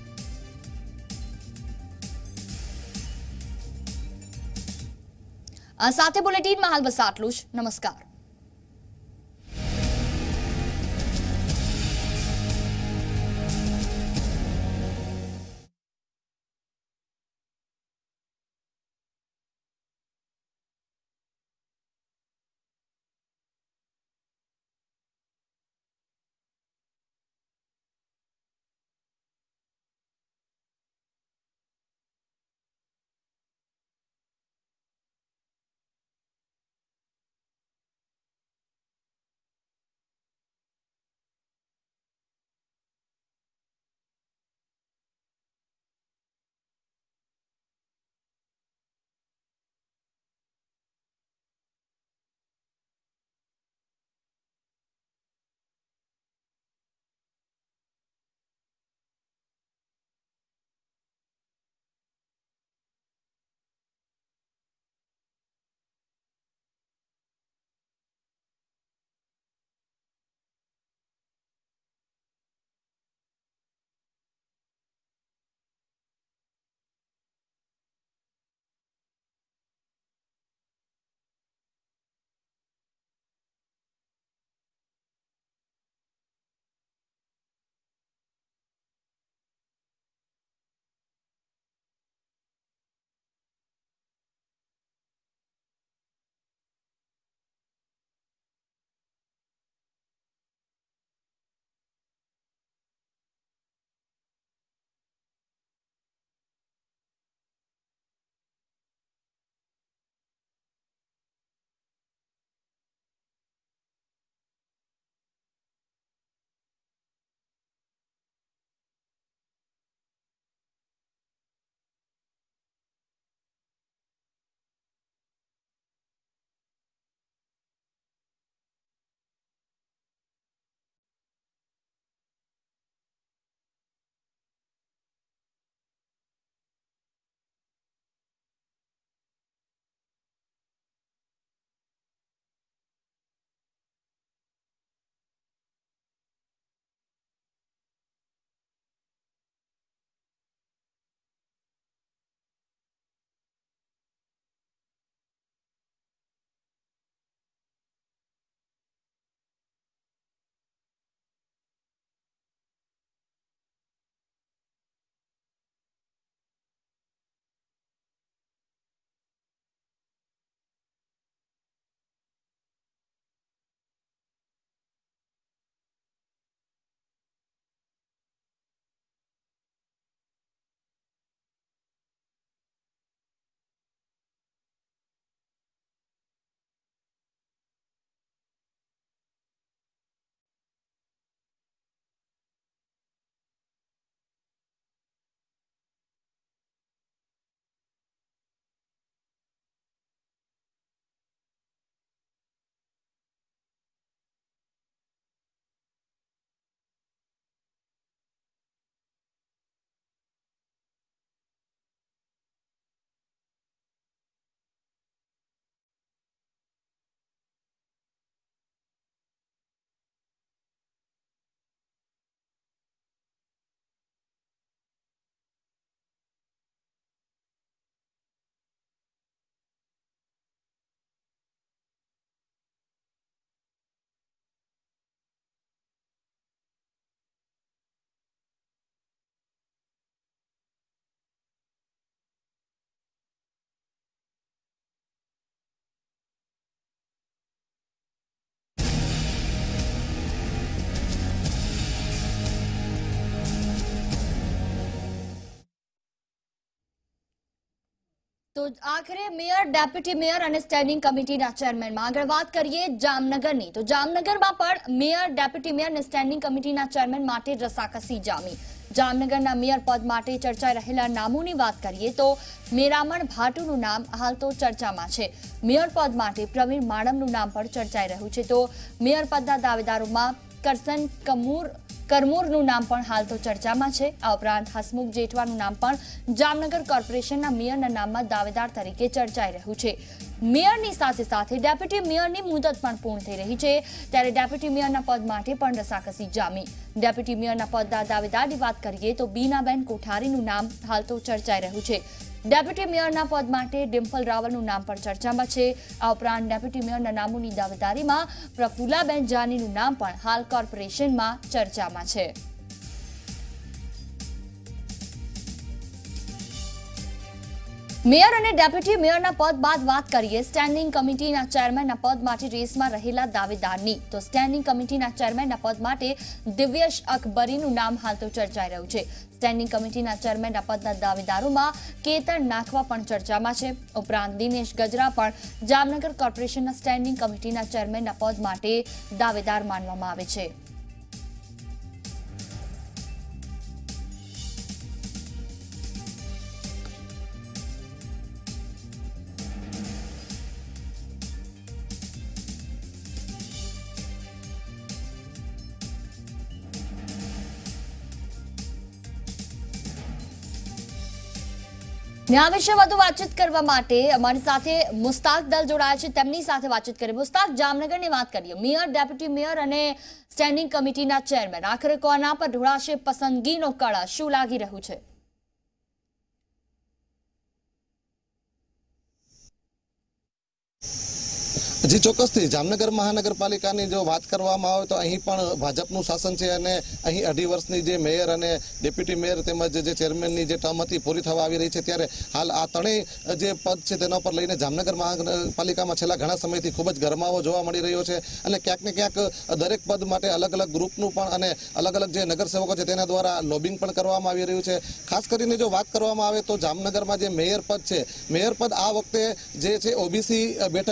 સાથે બુલેટિનમાં હાલ બસ આટલું જ। નમસ્કાર। તો આખરે મેયર, ડેપ્યુટી મેયર અને સ્ટેન્ડિંગ કમિટીના ચેરમેનમાં આગળ વાત કરીએ જામનગરની. તો જામનગરમાં પણ મેયર, ડેપ્યુટી મેયર અને સ્ટેન્ડિંગ કમિટીના ચેરમેન માટે રસાકસી જામી. જામનગરના મેયર પદ માટે ચર્ચાઈ રહેલા નામોની વાત કરીએ તો મેરામણ ભાટુનું નામ હાલ તો ચર્ચામાં છે. મેયર પદ માટે પ્રવીણ માડમનું નામ પણ ચર્ચાઈ રહ્યું છે. તો મેયર પદના દાવેદારોમાં કરસન કરમૂરનું નામ પણ હાલ તો ચર્ચામાં છે. આ ઉપરાંત હસમુખ જેઠવાનું નામ પણ જામનગર કોર્પોરેશનના મેયરના નામમાં દાવેદાર તરીકે ચર્ચાઈ રહ્યું છે. મેયરની સાથે સાથે ડેપ્યુટી મેયરની મુદત પણ પૂર્ણ થઈ રહી છે, ત્યારે ડેપ્યુટી મેયરના પદ માટે પણ રસાકસી જામી. ડેપ્યુટી મેયરના પદના દાવેદારની વાત કરીએ તો બીનાબેન કોઠારીનું નામ હાલ તો ચર્ચાઈ રહ્યું છે. ડેપ્યુટી મેયરના પદ માટે ડિમ્પલ રાવલનું નામ પણ ચર્ચામાં છે. આ ઉપરાંત ડેપ્યુટી મેયરના નામોની દાવેદારીમાં પ્રફુલ્લાબેન જાનીનું નામ પણ હાલ કોર્પોરેશનમાં ચર્ચામાં છે. મેયર અને ડેપ્યુટી મેયરના પદ બાદ વાત કરીએ સ્ટેન્ડિંગ કમિટીના ચેરમેનના પદ માટે રેસમાં રહેલા દાવેદારની. તો સ્ટેન્ડિંગ કમિટીના ચેરમેનના પદ માટે દિવ્યેશ અકબરીનું નામ હાલ તો ચર્ચાઈ રહ્યું છે. સ્ટેન્ડિંગ કમિટીના ચેરમેનના પદના દાવેદારોમાં કેતન નાખવા પણ ચર્ચામાં છે. ઉપરાંત દિનેશ ગજરા પણ જામનગર કોર્પોરેશનના સ્ટેન્ડિંગ કમિટીના ચેરમેનના પદ માટે દાવેદાર માનવામાં આવે છે. આ વિશે વધુ વાતચીત કરવા માટે અમારી સાથે મુસ્તાક દલ જોડાયા છે, તેમની સાથે વાતચીત કરીએ. મુસ્તાક, જામનગરની વાત કરીએ, મેયર, ડેપ્યુટી મેયર અને સ્ટેન્ડિંગ કમિટીના ચેરમેન, આખરે કોના પર ઢોળાશે પસંદગીનો કળા, શું લાગી રહ્યું છે? જી ચોક્કસથી જામનગર મહાનગરપાલિકાની જો વાત કરવામાં આવે તો અહીં પણ ભાજપનું શાસન છે અને અહીં 2.5 વર્ષની જે મેયર અને ડેપ્યુટી મેયર તેમજ જે ચેરમેનની જે ટર્મ હતી પૂરી થવા આવી રહી છે, ત્યારે હાલ આ ત્રણેય જે પદ છે તેના પર લઈને જામનગર મહાનગરપાલિકામાં છેલ્લા ઘણા સમયથી ખૂબ જ ગરમાવો જોવા મળી રહ્યો છે. અને ક્યાંક ને ક્યાંક દરેક પદ માટે અલગ અલગ ગ્રુપનું પણ અને અલગ અલગ જે નગરસેવકો છે તેના દ્વારા લોબિંગ પણ કરવામાં આવી રહ્યું છે. ખાસ કરીને જો વાત કરવામાં આવે તો જામનગરમાં જે મેયર પદ છે, મેયર પદ આ વખતે જે છે ઓબીસી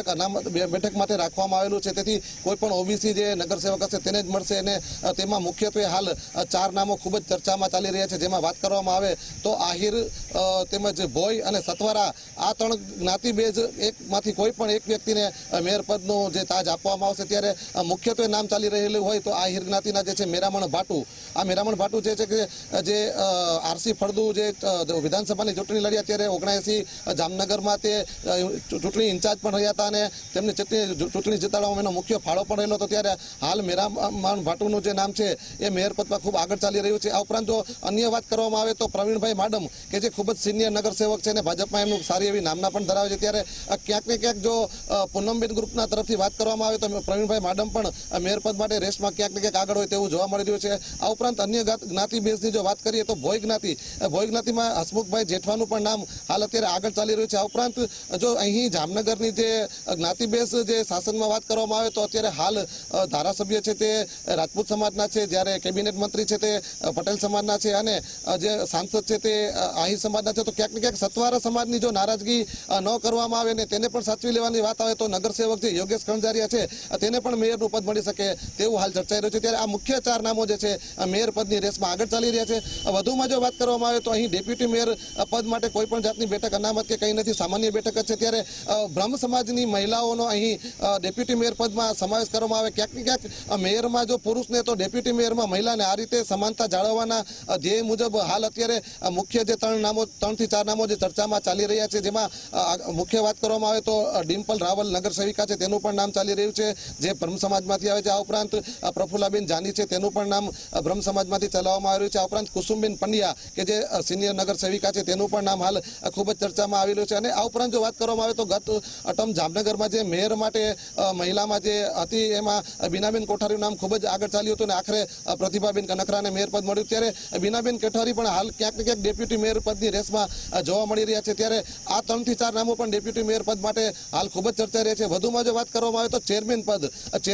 બેઠક માટે રાખવામાં આવેલું છે. તેથી કોઈ પણ ઓબીસી જે નગરસેવક હશે તેને જ મળશે અને તેમાં મુખ્યત્વે હાલ 4 નામો ખૂબ જ ચર્ચામાં ચાલી રહ્યા છે. જેમાં વાત કરવામાં આવે તો આહિર તેમજ ભોય અને સતવારા, આ 3 જ્ઞાતિ બેઝ એકમાંથી કોઈ પણ એક વ્યક્તિને મેયર પદનું જે તાજ આપવામાં આવશે. ત્યારે મુખ્યત્વે નામ ચાલી રહેલું હોય તો આહિર જ્ઞાતિના જે છે મેરામણ ભાટુ, આ મેરામણ ભાટુ જે છે કે જે આરસી ફળદુ જે વિધાનસભાની ચૂંટણી લડ્યા ત્યારે 79 જામનગરમાં તે ચૂંટણી ઇન્ચાર્જ પણ રહ્યા હતા અને તેમને ચૂંટણી જીતાડવામાં એનો મુખ્ય ફાળો પણ રહેલો હતો. ત્યારે હાલ મેરામણ ભાટુનું જે નામ છે એ મેયર પદમાં ખૂબ આગળ ચાલી રહ્યું છે. આ ઉપરાંત જો અન્ય વાત કરવામાં આવે તો પ્રવીણભાઈ માડમ કે જે ખૂબ જ સિનિયર નગરસેવક છે અને ભાજપમાં એમનું સારી એવી નામના પણ ધરાવે છે. ત્યારે ક્યાંક ને ક્યાંક જો પૂનમબેન ગ્રુપના તરફથી વાત કરવામાં આવે તો પ્રવીણભાઈ માડમ પણ મેયર પદ માટે રેસમાં ક્યાંક ને ક્યાંક આગળ હોય તેવું જોવા મળી રહ્યું છે. આ ઉપરાંત અન્ય જ્ઞાતિ બેઝની જો વાત કરીએ તો ભોય જ્ઞાતિમાં હસમુખભાઈ જેઠવાનું પણ નામ હાલ અત્યારે આગળ ચાલી રહ્યું છે. આ ઉપરાંત જો અહીં જામનગરની જે જ્ઞાતિ બેઝ જે શાસનમાં વાત કરવામાં આવે તો અત્યારે હાલ ધારાસભ્ય છે તે રાજપૂત સમાજના છે, જ્યારે કેબિનેટ મંત્રી છે તે પટેલ સમાજના છે અને જે સાંસદ છે તે આહિર સમાજના છે. તો ક્યાંક ને ક્યાંક સતવારા સમાજની જો નારાજગી ન કરવામાં આવે ને તેને પણ સાચવી લેવાની વાત આવે તો નગરસેવક જે યોગેશ કણજારિયા છે તેને પણ મેયરનું પદ મળી શકે તેવું હાલ ચર્ચાઈ રહ્યું છે. ત્યારે આ મુખ્ય 4 નામો જે છે મેયર પદની રેસમાં આગળ ચાલી રહ્યા છે. વધુમાં જો વાત કરવામાં આવે તો અહીં ડેપ્યુટી મેયર પદ માટે કોઈ પણ જાતની બેઠક અનામત કે કંઈ નથી, સામાન્ય બેઠક જ છે. ત્યારે બ્રહ્મ સમાજની મહિલાઓનો અહીં ડેપ્યુટી મેયર પદમાં સમાવેશ કરવામાં આવે. ક્યાંક ને ક્યાંક મેયરમાં જો પુરુષને તો ડેપ્યુટી મેયરમાં મહિલાને આ રીતે સમાનતા જાળવવાના ધ્યેય મુજબ હાલ અત્યારે મુખ્ય જે 3 થી 4 નામો જે ચર્ચામાં ચાલી રહ્યા છે, જેમાં મુખ્ય વાત કરવામાં આવે તો ડિમ્પલ રાવલ નગર સેવિકા છે તેનું પણ નામ ચાલી રહ્યું છે જે બ્રહ્મ સમાજમાંથી આવે છે. આ ઉપરાંત પ્રફુલ્લાબેન જાની છે તેનું પણ નામ બ્રહ્મ સમાજમાંથી ચલાવવામાં આવ્યું છે. આ ઉપરાંત કુસુમબેન પંડ્યા કે જે સિનિયર નગર સેવિકા છે તેનું પણ નામ હાલ ખૂબ જ ચર્ચામાં આવેલું છે. અને આ ઉપરાંત જો વાત કરવામાં આવે તો ગત ટર્મ જામનગરમાં જે મેયરમાં માટે મહિલામાં જે હતી એમાં બીનાબેન કોઠારીનું નામ ખૂબ જ આગળ ચાલ્યું હતું અને આખરે પ્રતિભાબેન કનકરાને મેયર પદ મળ્યું. ત્યારે બીનાબેન કોઠારી પણ હાલ ક્યાંક ને ક્યાંક ડેપ્યુટી મેયર પદની રેસમાં જોવા મળી રહ્યા છે. ત્યારે આ 3 થી 4 નામો પણ ડેપ્યુટી મેયર પદ માટે હાલ ખૂબ જ ચર્ચાઈ રહ્યા છે. વધુમાં જો વાત કરવામાં આવે તો ચેરમેન પદ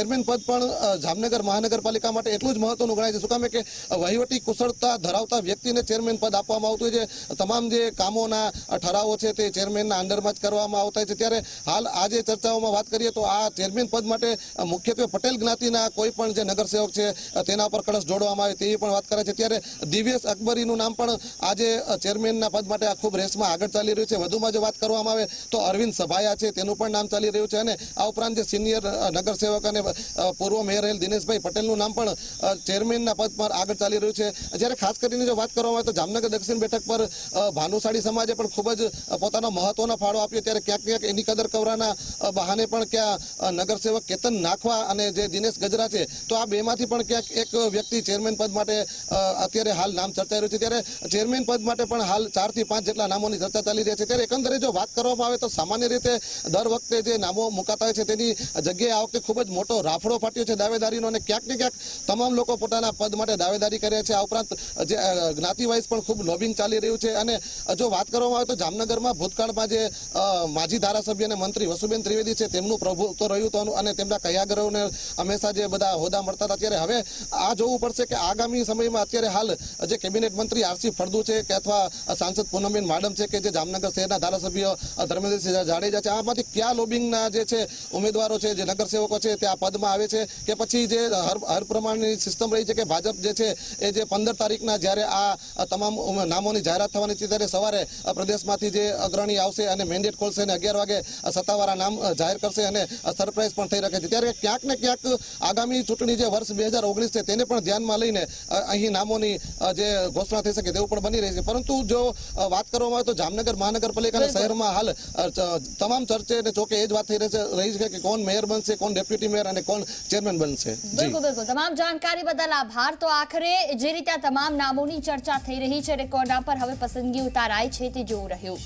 પણ જામનગર મહાનગરપાલિકા માટે એટલું જ મહત્વનું ગણાય છે. શું કામ કે વહીવટી કુશળતા ધરાવતા વ્યક્તિને ચેરમેન પદ આપવામાં આવતું હોય છે. તમામ જે કામોના ઠરાવો છે તે ચેરમેનના અંડરમાં જ કરવામાં આવતા હોય છે. ત્યારે હાલ આજે ચર્ચાઓમાં વાત કરીએ તો આ ચેરમેન પદ માટે મુખ્યત્વે પટેલ જ્ઞાતિના કોઈ પણ જે નગરસેવક છે તેના પર કળશ જોડવામાં આવે તેવી પણ વાત કરે છે. ત્યારે દિવ્યેશ અકબરીનું નામ પણ આજે ચેરમેનના પદ માટે ખૂબ રેસમાં આગળ ચાલી રહ્યું છે. વધુમાં જો વાત કરવામાં આવે તો અરવિંદ સભાયા છે તેનું પણ નામ ચાલી રહ્યું છે અને આ ઉપરાંત જે સિનિયર નગરસેવક અને પૂર્વ મેયર રહેલ દિનેશભાઈ પટેલનું નામ પણ ચેરમેનના પદ પર આગળ ચાલી રહ્યું છે. જ્યારે ખાસ કરીને જો વાત કરવામાં આવે તો જામનગર દક્ષિણ બેઠક પર ભાનુશાળી સમાજે પણ ખૂબ જ પોતાનો મહત્વનો ફાળો આપ્યો. ત્યારે ક્યાંક એની કદર કરવાના બહાને પણ ક્યાં નગરસેવક કેતન નાખવા અને જે દિનેશ ગજરા છે તો આ બેમાંથી પણ ક્યાંક એક વ્યક્તિ ચેરમેન પદ માટે અત્યારે હાલ નામ ચર્ચાઈ રહ્યું છે. ત્યારે ચેરમેન પદ માટે પણ હાલ 4 થી 5 જેટલા નામોની ચર્ચા ચાલી રહી છે. ત્યારે એકંદરે જો વાત કરવામાં આવે તો સામાન્ય રીતે દર વખતે જે નામો મુકાતા હોય છે તેની જગ્યાએ આ વખતે ખૂબ જ મોટો રાફડો ફાટ્યો છે દાવેદારીનો અને ક્યાંક ને ક્યાંક તમામ લોકો પોતાના પદ માટે દાવેદારી કરે છે. આ ઉપરાંત જે જ્ઞાતિ વાઇઝ પણ ખૂબ લોબિંગ ચાલી રહ્યું છે. અને જો વાત કરવામાં આવે તો જામનગરમાં ભૂતકાળમાં જે માજી ધારાસભ્ય અને મંત્રી વસુબેન ત્રિવેદી છે તેમનું પ્રભુત્વ રહ્યું હતું અને તેમના કયાગરોને હંમેશા જે બધા હોદ્દા મળતા હતા. ત્યારે હવે આ જોવું પડશે કે આગામી સમયમાં અત્યારે હાલ જે કેબિનેટ મંત્રી આરસી ફળદુ છે કે અથવા સાંસદ પૂનમબેન માડમ છે કે જે જામનગર શહેરના ધારાસભ્ય ધર્મેન્દ્રસિંહ જાડેજા છે આમાંથી કયા લોબિંગના જે છે ઉમેદવારો છે જે નગરસેવકો છે તે આ પદમાં આવે છે કે પછી જે હર પ્રમાણની સિસ્ટમ રહી છે કે ભાજપ જે છે એ જે 15 તારીખના જ્યારે આ તમામ નામોની જાહેરાત થવાની છે ત્યારે સવારે પ્રદેશમાંથી જે અગ્રણી આવશે અને મેન્ડેટ ખોલશે અને 11 વાગે સત્તાવાળા નામ જાહેર કરશે અને સરપ્રાઈઝ પણ થઈ શકે છે. ત્યારે ક્યાંક ને ક્યાંક આગામી ચૂંટણી જે વર્ષ 2019 છે તેને પણ ધ્યાનમાં લઈને અહીં નામોની જે ઘોષણા થઈ શકે તેવું પણ બની રહી છે. પરંતુ જો વાત કરવામાં આવે તો જામનગર મહાનગરપાલિકાના શહેરમાં હાલ તમામ ચર્ચે અને ચોકે એ જ વાત થઈ રહી છે કે કોણ મેયર બનશે, કોણ ડેપ્યુટી મેયર અને કોણ ચેરમેન બનશે. બિલકુલ તમામ જાણકારી બદલ આભાર. તો આખરે જે રીતે આ તમામ નામોની ચર્ચા થઈ રહી છે અને કોના પર હવે પસંદગી ઉતારાય છે તે જોવું રહ્યું.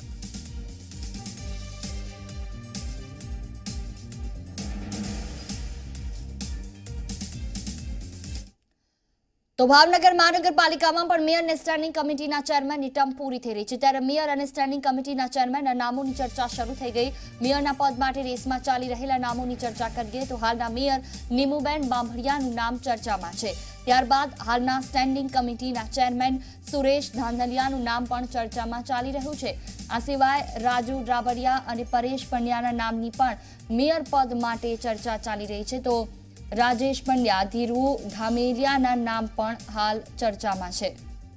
તો ભાવનગર મહાનગરપાલિકામાં પણ મેયર અને સ્ટેન્ડિંગ કમિટીના ચેરમેનની ટર્મ પૂરી થઈ રહી છે. ત્યારે મેયર અને સ્ટેન્ડિંગ કમિટીના ચેરમેનના નામોની ચર્ચા શરૂ થઈ ગઈ. મેયરના પદ માટે રેસમાં ચાલી રહેલા નામોની ચર્ચા કરીએ તો હાલના મેયર નીમુબેન બાંભડિયાનું નામ ચર્ચામાં છે. ત્યારબાદ હાલના સ્ટેન્ડિંગ કમિટીના ચેરમેન સુરેશ ધાંધલિયાનું નામ પણ ચર્ચામાં ચાલી રહ્યું છે. આ સિવાય રાજુ રાબડિયા અને પરેશ પંડ્યાના નામની પણ મેયર પદ માટે ચર્ચા ચાલી રહી છે. તો રાજેશ પંડ્યા, ધીરુ ધામેલિયાના નામ પણ હાલ ચર્ચામાં છે.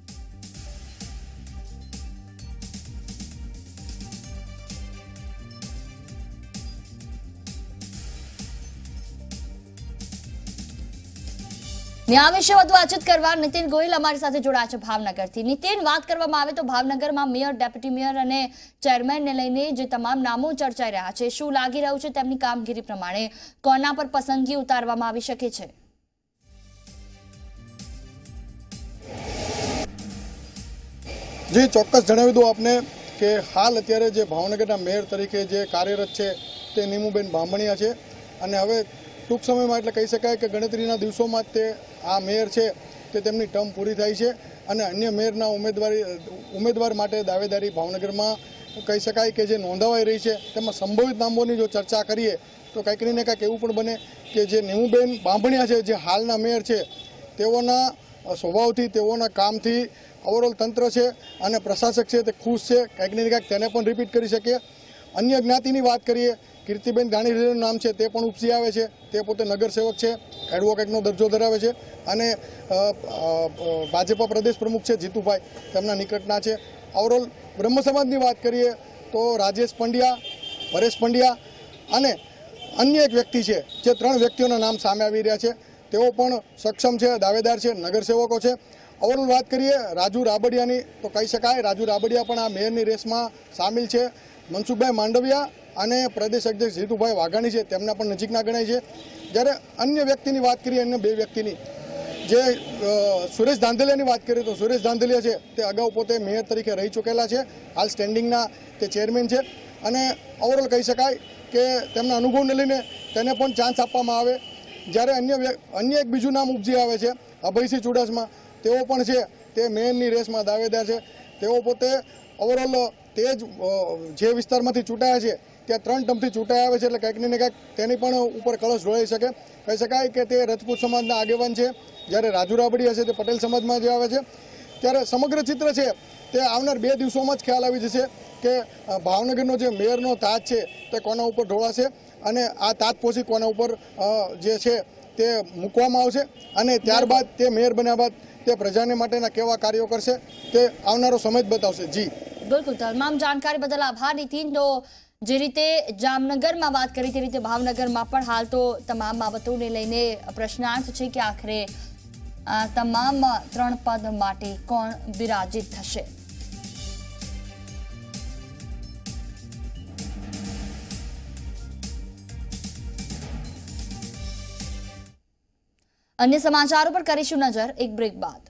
આ વિશે વધુ વાતચીત કરવા નીતિન ગોહિલ અમારી સાથે જોડાયા છે ભાવનગરથી. નીતિન, વાત કરવામાં આવે તો ભાવનગરમાં મેયર, ડેપ્યુટી મેયર અને ચેરમેનને લઈને જે તમામ નામો ચર્ચાઈ રહ્યા છે, શું લાગી રહ્યું છે તેમની કામગીરી પ્રમાણે કોના પર પસંદગી ઉતારવામાં આવી શકે છે? જી ચોક્કસ જણાવી દઉં આપને કે હાલ અત્યારે જે ભાવનગરના મેયર તરીકે જે કાર્યરત છે તે નીમુબેન બાંભણિયા છે અને હવે ટૂંક સમયમાં એટલે કહી શકાય કે ગણતરીના દિવસોમાં તે આ મેયર છે તે તેમની ટર્મ પૂરી થાય છે અને અન્ય મેયરના ઉમેદવાર માટે દાવેદારી ભાવનગરમાં કહી શકાય કે જે નોંધાવાઈ રહી છે તેમાં સંભવિત નામોની જો ચર્ચા કરીએ તો કંઈક ને કંઈક એવું પણ બને કે જે નીમુબેન બાંભણિયા છે જે હાલના મેયર છે તેઓના સ્વભાવથી, તેઓના કામથી ઓવરઓલ તંત્ર છે અને પ્રશાસક છે તે ખુશ છે. કંઈક ને કંઈક તેને પણ રિપીટ કરી શકે. અન્ય જ્ઞાતિની વાત કરીએ, કીર્તિબેન દાણીનું નામ છે તે પણ ઉપસી આવે છે. તે પોતે નગરસેવક છે, એડવોકેટનો દરજ્જો ધરાવે છે અને ભાજપા પ્રદેશ પ્રમુખ છે જીતુભાઈ, તેમના નિકટના છે. ઓવરઓલ બ્રહ્મ સમાજની વાત કરીએ તો રાજેશ પંડ્યા, પરેશ પંડ્યા અને અન્ય એક વ્યક્તિ છે, જે 3 વ્યક્તિઓના નામ સામે આવી રહ્યા છે. તેઓ પણ સક્ષમ છે, દાવેદાર છે, નગરસેવકો છે. ઓવરઓલ વાત કરીએ રાજુ રાબડિયાની તો કહી શકાય રાજુ રાબડિયા પણ આ મેયરની રેસમાં સામેલ છે. મનસુખભાઈ માંડવિયા અને પ્રદેશ અધ્યક્ષ જીતુભાઈ વાઘાણી છે તેમના પણ નજીકના ગણાય છે. જ્યારે અન્ય વ્યક્તિની વાત કરીએ, અન્ય 2 વ્યક્તિની, જે સુરેશ ધાંધલિયાની વાત કરીએ તો સુરેશ ધાંધલિયા છે તે અગાઉ પોતે મેયર તરીકે રહી ચૂકેલા છે, હાલ સ્ટેન્ડિંગના તે ચેરમેન છે અને ઓવરઓલ કહી શકાય કે તેમના અનુભવને લઈને તેને પણ ચાન્સ આપવામાં આવે. જ્યારે અન્ય એક બીજું નામ ઉપજી આવે છે અભયસિંહ ચુડાસમા, તેઓ પણ છે તે મેયરની રેસમાં દાવેદાર છે. તેઓ પોતે ઓવરઓલ તે જ જે વિસ્તારમાંથી ચૂંટાયા છે ત્યાં 3 ટર્મથી ચૂંટાયા આવે છે, એટલે કંઈક ને કંઈક તેની પણ ઉપર કળશ ઢોળાઈ શકે. કહી શકાય કે તે રજપૂત સમાજના આગેવાન છે, જ્યારે રાજુ રાબડી હશે તે પટેલ સમાજમાં જે આવે છે. ત્યારે સમગ્ર ચિત્ર છે તે આવનાર 2 દિવસોમાં જ ખ્યાલ આવી જશે કે ભાવનગરનો જે મેયરનો તાજ છે તે કોના ઉપર ઢોળાશે અને આ તાજપોશી કોના ઉપર જે છે તે મૂકવામાં આવશે અને ત્યારબાદ તે મેયર બન્યા બાદ તે પ્રજાને માટેના કેવા કાર્યો કરશે તે આવનારો સમય જ બતાવશે. જી બિલકુલ, તમામ જાણકારી બદલ આભાર નીતિન. તો જે રીતે જામનગરમાં વાત કરી તે રીતે ભાવનગરમાં પણ હાલ તો તમામ બાબતોને લઈને પ્રશ્નાર્થ છે કે આખરે તમામ 3 પદ માટે કોણ બિરાજિત થશે. अन्य समाचारों पर करीશું नजर एक ब्रेक बाद.